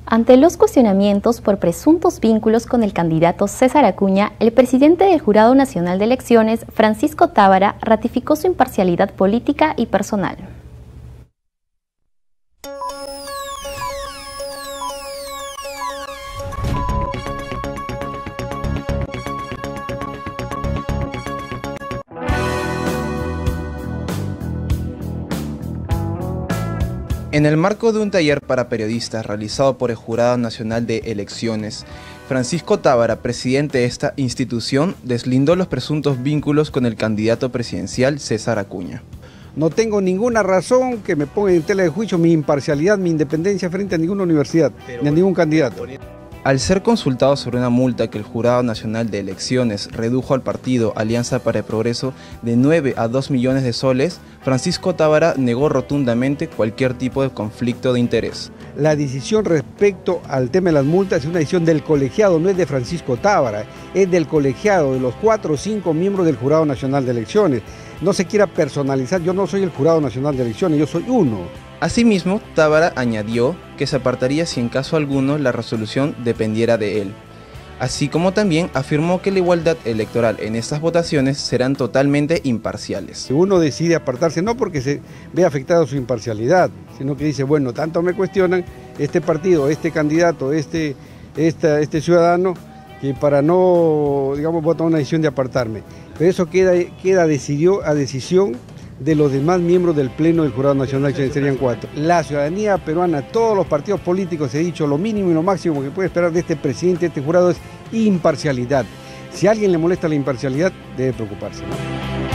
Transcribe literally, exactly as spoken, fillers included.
Ante los cuestionamientos por presuntos vínculos con el candidato César Acuña, el presidente del Jurado Nacional de Elecciones, Francisco Tábara, ratificó su imparcialidad política y personal. En el marco de un taller para periodistas realizado por el Jurado Nacional de Elecciones, Francisco Tábara, presidente de esta institución, deslindó los presuntos vínculos con el candidato presidencial César Acuña. No tengo ninguna razón que me ponga en tela de juicio mi imparcialidad, mi independencia frente a ninguna universidad, Pero, ni a ningún candidato. Al ser consultado sobre una multa que el Jurado Nacional de Elecciones redujo al partido Alianza para el Progreso de nueve a dos millones de soles, Francisco Tábara negó rotundamente cualquier tipo de conflicto de interés. La decisión respecto al tema de las multas es una decisión del colegiado, no es de Francisco Tábara, es del colegiado, de los cuatro o cinco miembros del Jurado Nacional de Elecciones. No se quiera personalizar, yo no soy el Jurado Nacional de Elecciones, yo soy uno. Asimismo, Tábara añadió que se apartaría si en caso alguno la resolución dependiera de él. Así como también afirmó que la igualdad electoral en estas votaciones serán totalmente imparciales. Si uno decide apartarse, no porque se ve afectada su imparcialidad, sino que dice, bueno, tanto me cuestionan este partido, este candidato, este, este, este ciudadano, que para no, digamos, votar una decisión de apartarme. Pero eso queda, queda decidió, a decisión de los demás miembros del Pleno del Jurado Nacional, que serían cuatro. La ciudadanía peruana, todos los partidos políticos, he dicho, lo mínimo y lo máximo que puede esperar de este presidente, de este jurado, es imparcialidad. Si a alguien le molesta la imparcialidad, debe preocuparse, ¿no?